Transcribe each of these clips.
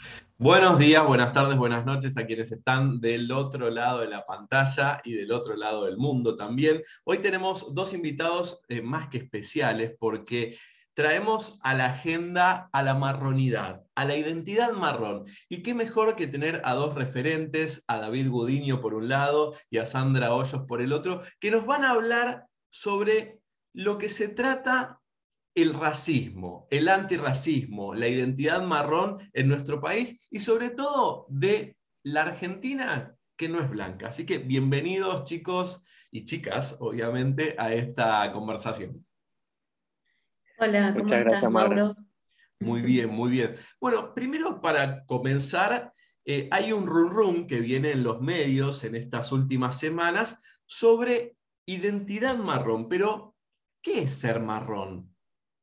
Buenos días, buenas tardes, buenas noches a quienes están del otro lado de la pantalla y del otro lado del mundo también. Hoy tenemos dos invitados más que especiales porque traemos a la agenda a la marronidad, a la identidad marrón. Y qué mejor que tener a dos referentes, a David Gudiño por un lado y a Sandra Hoyos por el otro, que nos van a hablar sobre lo que se trata el racismo, el antirracismo, la identidad marrón en nuestro país y sobre todo de la Argentina que no es blanca. Así que bienvenidos chicos y chicas, obviamente, a esta conversación. Hola, ¿cómo Muchas estás, gracias, Mar. Mauro? Muy bien, muy bien. Bueno, primero para comenzar, hay un run run que viene en los medios en estas últimas semanas sobre identidad marrón, pero ¿qué es ser marrón?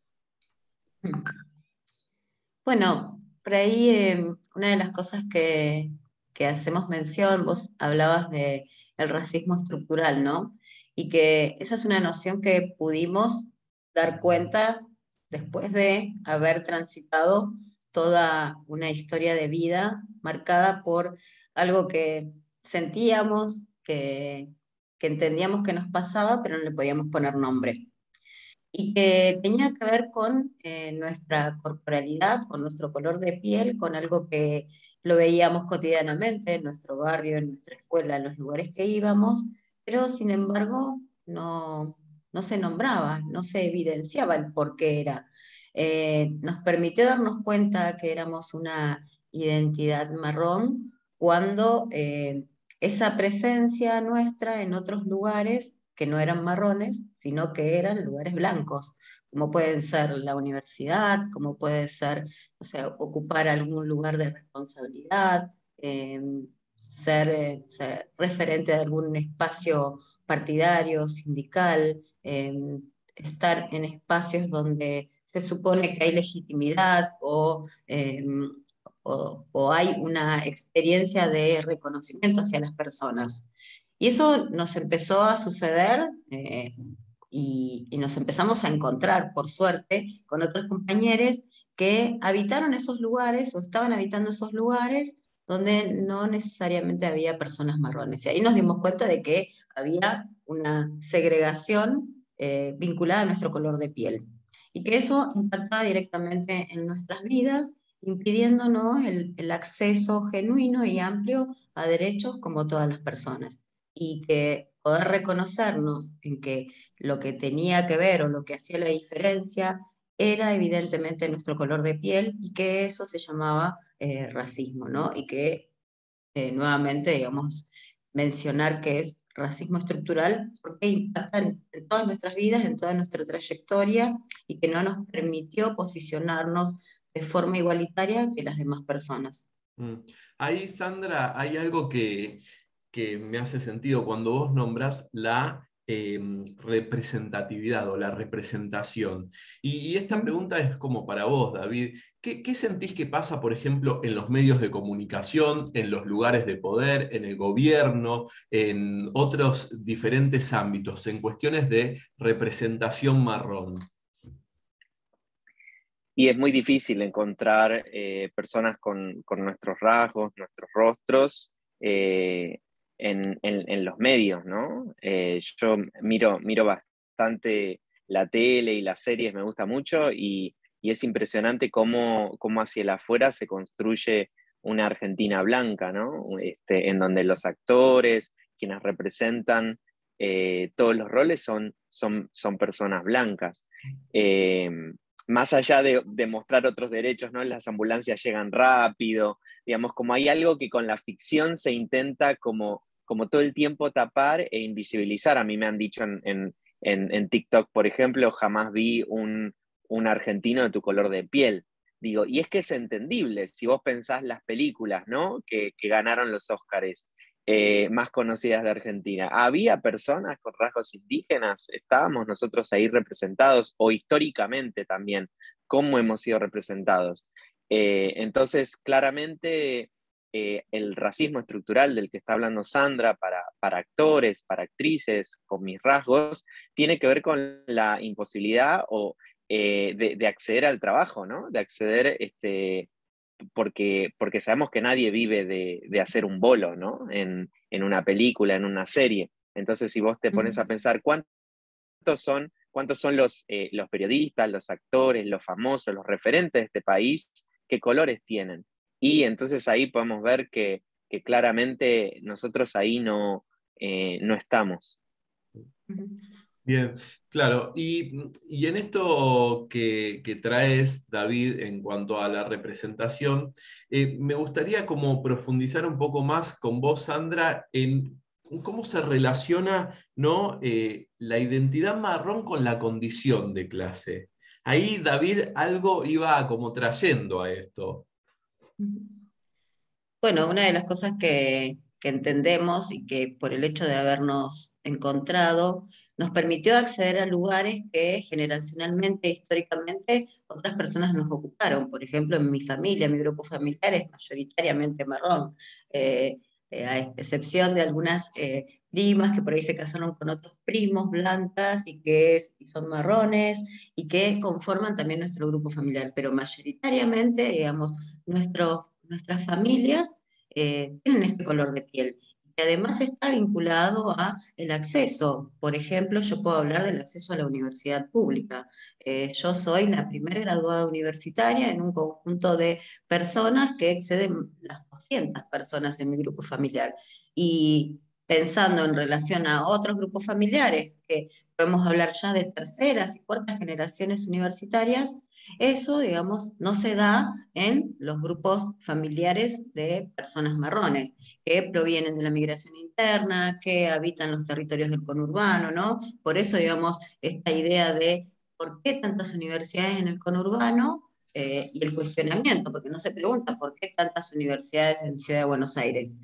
Bueno, por ahí una de las cosas que hacemos mención, vos hablabas de el racismo estructural, ¿no? Y que esa es una noción que pudimos dar cuenta después de haber transitado toda una historia de vida marcada por algo que sentíamos, que entendíamos que nos pasaba, pero no le podíamos poner nombre y que tenía que ver con nuestra corporalidad, con nuestro color de piel, con algo que lo veíamos cotidianamente en nuestro barrio, en nuestra escuela, en los lugares que íbamos, pero sin embargo no se nombraba, no se evidenciaba el por qué era. Nos permitió darnos cuenta que éramos una identidad marrón cuando esa presencia nuestra en otros lugares que no eran marrones, sino que eran lugares blancos, como pueden ser la universidad, como puede ser, o sea, ocupar algún lugar de responsabilidad, ser referente de algún espacio partidario, sindical, estar en espacios donde se supone que hay legitimidad o hay una experiencia de reconocimiento hacia las personas. Y eso nos empezó a suceder y nos empezamos a encontrar, por suerte, con otros compañeros que habitaron esos lugares o estaban habitando esos lugares donde no necesariamente había personas marrones. Y ahí nos dimos cuenta de que había una segregación vinculada a nuestro color de piel y que eso impactaba directamente en nuestras vidas, impidiéndonos el acceso genuino y amplio a derechos como todas las personas y que poder reconocernos en que lo que tenía que ver o lo que hacía la diferencia era evidentemente nuestro color de piel y que eso se llamaba racismo, ¿no? Y que nuevamente, digamos, mencionar que es racismo estructural porque impacta en todas nuestras vidas, en toda nuestra trayectoria y que no nos permitió posicionarnos de forma igualitaria que las demás personas. Mm. Ahí, Sandra, hay algo que me hace sentido cuando vos nombrás la representatividad o la representación. Y esta ¿Mm? pregunta es como para vos, David. ¿Qué sentís que pasa, por ejemplo, en los medios de comunicación, en los lugares de poder, en el gobierno, en otros diferentes ámbitos, en cuestiones de representación marrón? Y es muy difícil encontrar personas con nuestros rasgos, nuestros rostros en los medios, ¿no? Yo miro bastante la tele y las series, me gusta mucho, y es impresionante cómo hacia el afuera se construye una Argentina blanca, ¿no? En donde los actores, quienes representan todos los roles son personas blancas. Eh, Más allá de mostrar otros derechos, ¿no? Las ambulancias llegan rápido, digamos, como hay algo que con la ficción se intenta como todo el tiempo tapar e invisibilizar. A mí me han dicho en TikTok, por ejemplo, jamás vi un argentino de tu color de piel. Digo, y es que es entendible, si vos pensás las películas, ¿no? Que ganaron los Óscares más conocidas de Argentina. ¿Había personas con rasgos indígenas? ¿Estábamos nosotros ahí representados? O históricamente también, ¿cómo hemos sido representados? Entonces, claramente, el racismo estructural del que está hablando Sandra para actores, para actrices, con mis rasgos, tiene que ver con la imposibilidad de acceder al trabajo, ¿no? De acceder porque sabemos que nadie vive de hacer un bolo, ¿no? En una película, en una serie. Entonces, si vos te pones a pensar cuántos son los periodistas, los actores, los famosos, los referentes de este país, qué colores tienen. Y entonces ahí podemos ver que claramente nosotros ahí no estamos. Bien, claro. Y en esto que traes, David, en cuanto a la representación, me gustaría como profundizar un poco más con vos, Sandra, en cómo se relaciona, ¿no? La identidad marrón con la condición de clase. Ahí David algo iba como trayendo a esto. Bueno, una de las cosas que entendemos y que por el hecho de habernos encontrado, nos permitió acceder a lugares que generacionalmente, históricamente, otras personas nos ocuparon. Por ejemplo, en mi familia, mi grupo familiar es mayoritariamente marrón, eh, a excepción de algunas primas que por ahí se casaron con otros primos blancas y son marrones y que conforman también nuestro grupo familiar, pero mayoritariamente, digamos, nuestras familias tienen este color de piel. Y además está vinculado a el acceso. Por ejemplo, yo puedo hablar del acceso a la universidad pública. Yo soy la primera graduada universitaria en un conjunto de personas que exceden las 200 personas en mi grupo familiar. Y pensando en relación a otros grupos familiares, que podemos hablar ya de terceras y cuartas generaciones universitarias, eso, digamos, no se da en los grupos familiares de personas marrones, que provienen de la migración interna, que habitan los territorios del conurbano, ¿no? Por eso, digamos, esta idea de por qué tantas universidades en el conurbano y el cuestionamiento, porque no se pregunta por qué tantas universidades en Ciudad de Buenos Aires,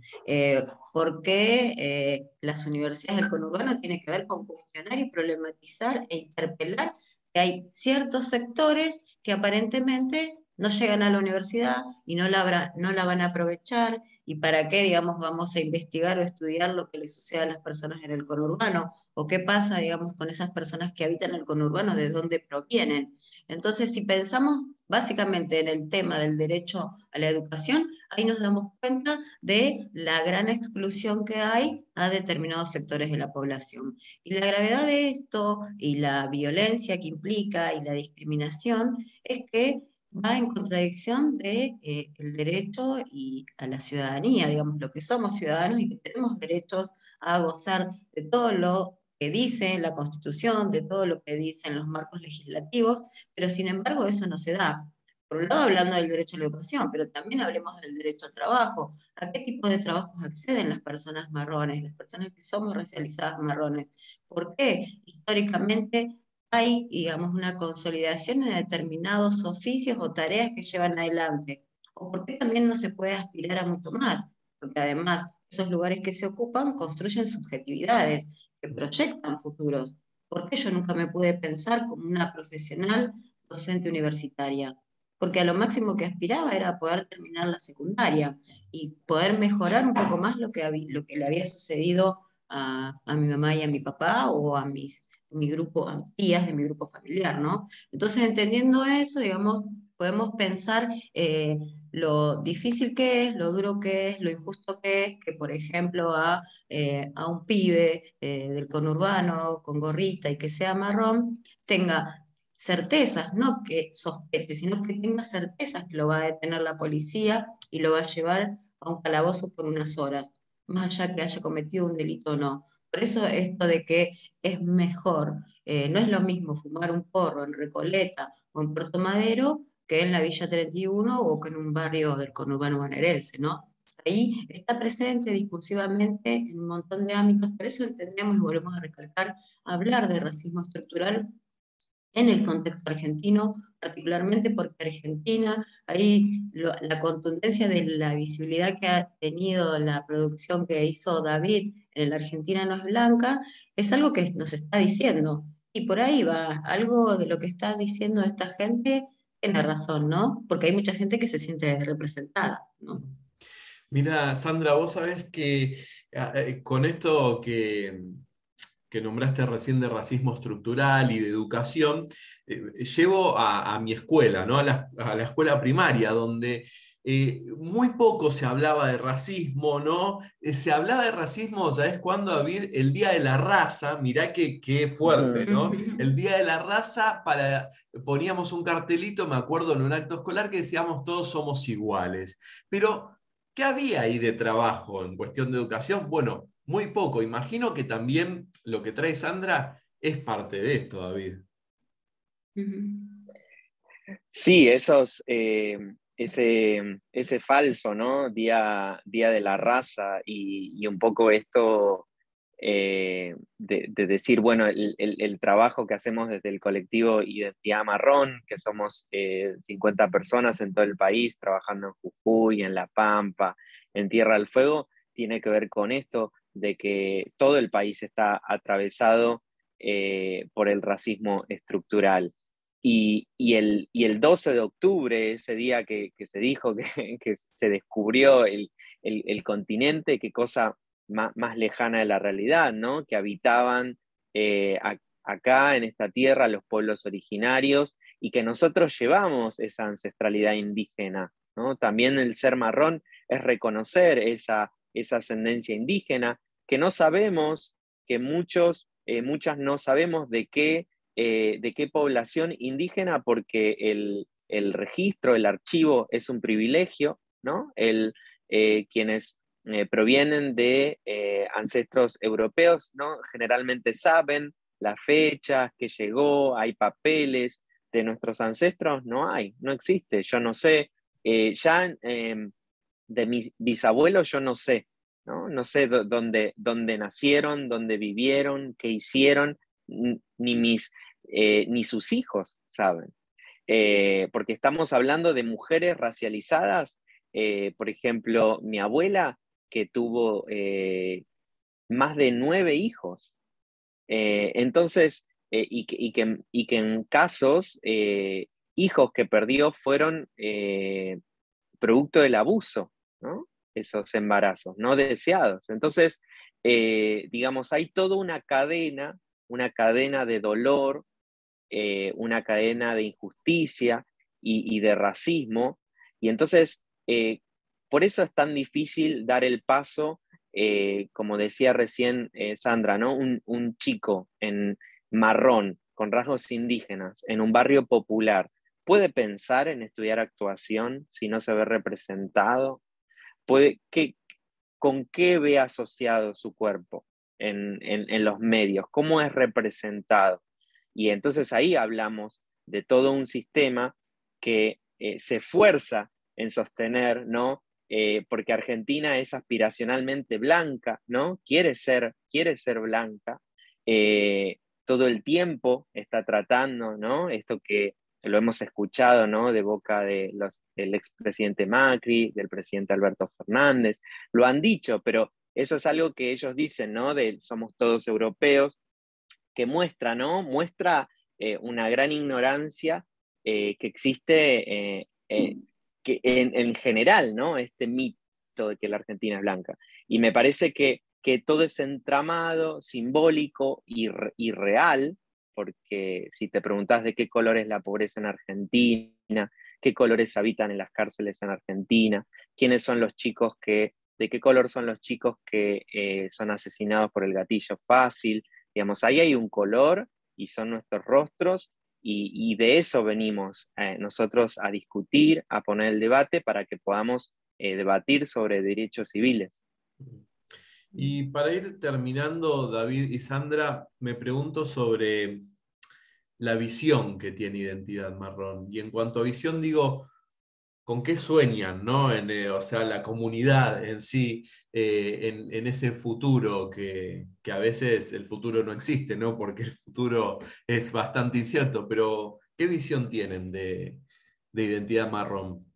por qué las universidades del conurbano tienen que ver con cuestionar y problematizar e interpelar que hay ciertos sectores que aparentemente no llegan a la universidad y no la van a aprovechar, y para qué, digamos, vamos a investigar o estudiar lo que le sucede a las personas en el conurbano, o qué pasa, digamos, con esas personas que habitan el conurbano, de dónde provienen. Entonces, si pensamos básicamente en el tema del derecho a la educación, ahí nos damos cuenta de la gran exclusión que hay a determinados sectores de la población. Y la gravedad de esto y la violencia que implica y la discriminación es que va en contradicción de el derecho y a la ciudadanía, digamos, lo que somos ciudadanos y que tenemos derechos a gozar de todo lo que dice la Constitución, de todo lo que dicen los marcos legislativos, pero sin embargo eso no se da. Por un lado hablando del derecho a la educación, pero también hablemos del derecho al trabajo. ¿A qué tipo de trabajos acceden las personas marrones, las personas que somos racializadas marrones? ¿Por qué históricamente hay, digamos, una consolidación en determinados oficios o tareas que llevan adelante? ¿O por qué también no se puede aspirar a mucho más? Porque además esos lugares que se ocupan construyen subjetividades que proyectan futuros. ¿Por qué yo nunca me pude pensar como una profesional docente universitaria? Porque a lo máximo que aspiraba era poder terminar la secundaria y poder mejorar un poco más lo que le había sucedido a mi mamá y a mi papá o a mi grupo, a tías de mi grupo familiar, ¿no? Entonces, entendiendo eso, digamos, podemos pensar lo difícil que es, lo duro que es, lo injusto que es, que por ejemplo a un pibe del conurbano con gorrita y que sea marrón, tenga certezas, no que sospeche, sino que tenga certezas que lo va a detener la policía y lo va a llevar a un calabozo por unas horas, más allá que haya cometido un delito o no. Por eso esto de que es mejor, no es lo mismo fumar un porro en Recoleta o en Puerto Madero que en la Villa 31 o que en un barrio del conurbano bonaerense, ¿no? Ahí está presente discursivamente en un montón de ámbitos, por eso entendemos y volvemos a recalcar, hablar de racismo estructural en el contexto argentino, particularmente porque Argentina, ahí la contundencia de la visibilidad que ha tenido la producción que hizo David en la Argentina no es blanca, es algo que nos está diciendo. Y por ahí va, algo de lo que está diciendo esta gente tiene razón, ¿no? Porque hay mucha gente que se siente representada, ¿no? Mira, Sandra, vos sabés que con esto que nombraste recién de racismo estructural y de educación, llevo a mi escuela, ¿no? A la escuela primaria, donde muy poco se hablaba de racismo, ¿no? Se hablaba de racismo, ¿sabes cuándo, David? El Día de la Raza, mirá qué fuerte, ¿no? El Día de la Raza, poníamos un cartelito, me acuerdo, en un acto escolar que decíamos todos somos iguales. Pero, ¿qué había ahí de trabajo en cuestión de educación? Bueno, muy poco. Imagino que también lo que trae Sandra es parte de esto, David. Sí, ese falso, ¿no? Día de la raza y un poco esto de decir, bueno, el trabajo que hacemos desde el colectivo Identidad Marrón, que somos 50 personas en todo el país, trabajando en Jujuy, en La Pampa, en Tierra del Fuego, tiene que ver con esto de que todo el país está atravesado por el racismo estructural. Y el 12 de octubre, ese día que se dijo que se descubrió el continente, qué cosa más lejana de la realidad, ¿no? Que habitaban acá en esta tierra los pueblos originarios y que nosotros llevamos esa ancestralidad indígena, ¿no? También el ser marrón es reconocer esa ascendencia indígena que no sabemos, que muchas no sabemos de qué población indígena, porque el registro, el archivo es un privilegio, ¿no? Quienes provienen de ancestros europeos, ¿no? Generalmente saben las fechas, que llegó, hay papeles de nuestros ancestros, no existe, yo no sé, de mis bisabuelos yo no sé, ¿no? No sé dónde nacieron, dónde vivieron, qué hicieron, ni sus hijos saben. Porque estamos hablando de mujeres racializadas, por ejemplo, mi abuela que tuvo más de 9 hijos. Entonces, y que en casos, hijos que perdió fueron producto del abuso, ¿no? Esos embarazos no deseados. Entonces, digamos, hay toda una cadena de dolor, una cadena de injusticia y de racismo. Y entonces, por eso es tan difícil dar el paso, como decía recién Sandra, ¿no? Un chico en marrón, con rasgos indígenas, en un barrio popular, ¿puede pensar en estudiar actuación si no se ve representado? ¿Con qué ve asociado su cuerpo en los medios? ¿Cómo es representado? Y entonces ahí hablamos de todo un sistema que se esfuerza en sostener, ¿no? Porque Argentina es aspiracionalmente blanca, ¿no? Quiere ser blanca. Todo el tiempo está tratando, ¿no? Esto que lo hemos escuchado, ¿no? De boca del expresidente Macri, del presidente Alberto Fernández, lo han dicho, pero eso es algo que ellos dicen, ¿no? Somos todos europeos, que muestra, ¿no? Muestra una gran ignorancia que existe que en general, ¿no? Este mito de que la Argentina es blanca. Y me parece que todo ese entramado simbólico y real, porque si te preguntas de qué color es la pobreza en Argentina, qué colores habitan en las cárceles en Argentina, quiénes son los chicos de qué color son los chicos que son asesinados por el gatillo fácil, digamos, ahí hay un color y son nuestros rostros y de eso venimos nosotros a discutir, a poner el debate para que podamos debatir sobre derechos civiles. Y para ir terminando, David y Sandra, me pregunto sobre la visión que tiene Identidad Marrón. Y en cuanto a visión, digo, ¿con qué sueñan, ¿no? O sea, la comunidad en sí, en ese futuro que a veces el futuro no existe, ¿no? Porque el futuro es bastante incierto, pero ¿qué visión tienen de Identidad Marrón?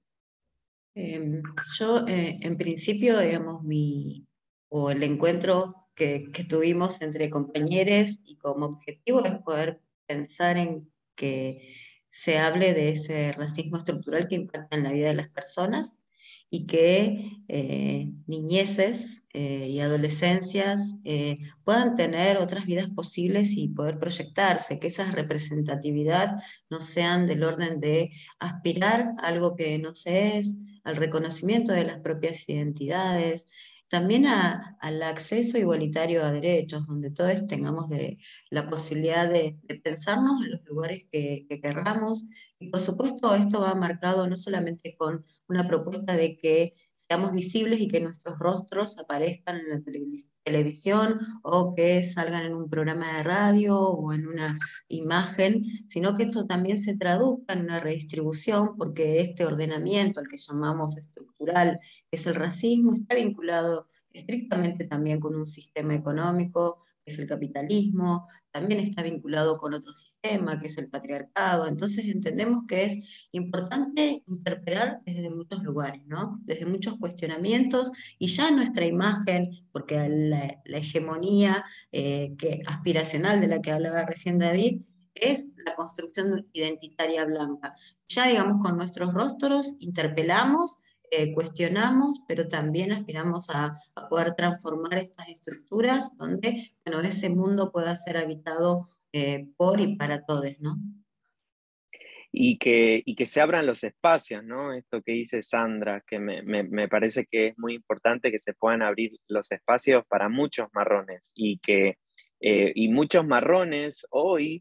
Yo, en principio, digamos, o el encuentro que tuvimos entre compañeros y como objetivo es poder pensar en que se hable de ese racismo estructural que impacta en la vida de las personas y que niñeces y adolescencias puedan tener otras vidas posibles y poder proyectarse, que esa representatividad no sean del orden de aspirar a algo que no se es, al reconocimiento de las propias identidades, también al acceso igualitario a derechos, donde todos tengamos la posibilidad de pensarnos en los lugares que querramos. Y por supuesto esto va marcado no solamente con una propuesta de que seamos visibles y que nuestros rostros aparezcan en la televisión o que salgan en un programa de radio o en una imagen, sino que esto también se traduzca en una redistribución, porque este ordenamiento, al que llamamos estructural, que es el racismo, está vinculado estrictamente también con un sistema económico, que es el capitalismo, también está vinculado con otro sistema, que es el patriarcado. Entonces entendemos que es importante interpelar desde muchos lugares, ¿no? Desde muchos cuestionamientos, y ya nuestra imagen, porque la hegemonía aspiracional de la que hablaba recién David, es la construcción identitaria blanca. Ya, digamos, con nuestros rostros interpelamos, cuestionamos, pero también aspiramos a poder transformar estas estructuras donde, bueno, ese mundo pueda ser habitado por y para todos, ¿no? Y que se abran los espacios, ¿no? Esto que dice Sandra, que me parece que es muy importante que se puedan abrir los espacios para muchos marrones y muchos marrones hoy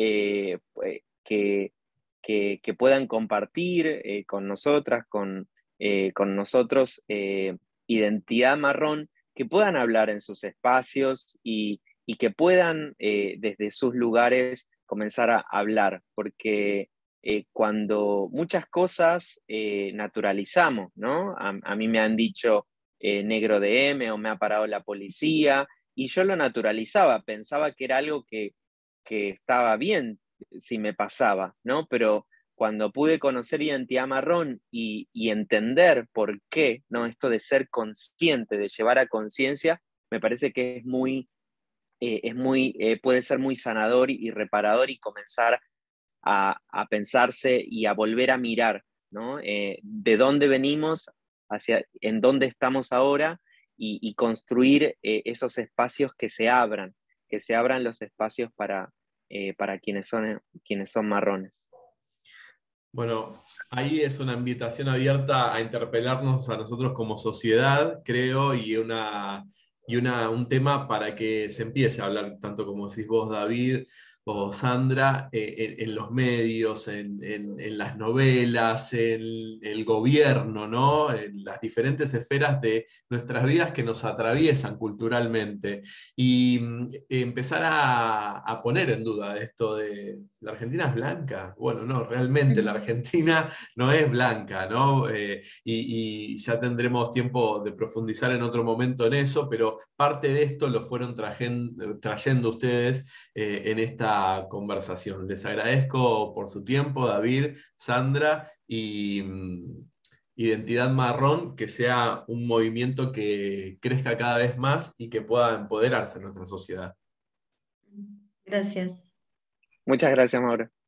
que puedan compartir con nosotras, con nosotros, identidad marrón, que puedan hablar en sus espacios y que puedan desde sus lugares comenzar a hablar, porque cuando muchas cosas naturalizamos, ¿no? A mí me han dicho negro de M o me ha parado la policía y yo lo naturalizaba, pensaba que era algo que estaba bien si me pasaba, ¿no? Pero cuando pude conocer identidad marrón y entender por qué, ¿no? Esto de ser consciente, de llevar a conciencia, me parece que puede ser muy sanador y reparador y comenzar a pensarse y a volver a mirar, ¿no? De dónde venimos, en dónde estamos ahora y construir esos espacios que se abran los espacios para quienes son marrones. Bueno, ahí es una invitación abierta a interpelarnos a nosotros como sociedad, creo, un tema para que se empiece a hablar, tanto como decís vos, David, o Sandra, en los medios, en las novelas, en el gobierno, ¿no? En las diferentes esferas de nuestras vidas que nos atraviesan culturalmente. Y empezar a poner en duda esto de, ¿la Argentina es blanca? Bueno, no, realmente la Argentina no es blanca, ¿no? Y ya tendremos tiempo de profundizar en otro momento en eso, pero parte de esto lo fueron trayendo ustedes en esta conversación. Les agradezco por su tiempo, David, Sandra, y Identidad Marrón, que sea un movimiento que crezca cada vez más y que pueda empoderarse en nuestra sociedad. Gracias. Muchas gracias, Maura.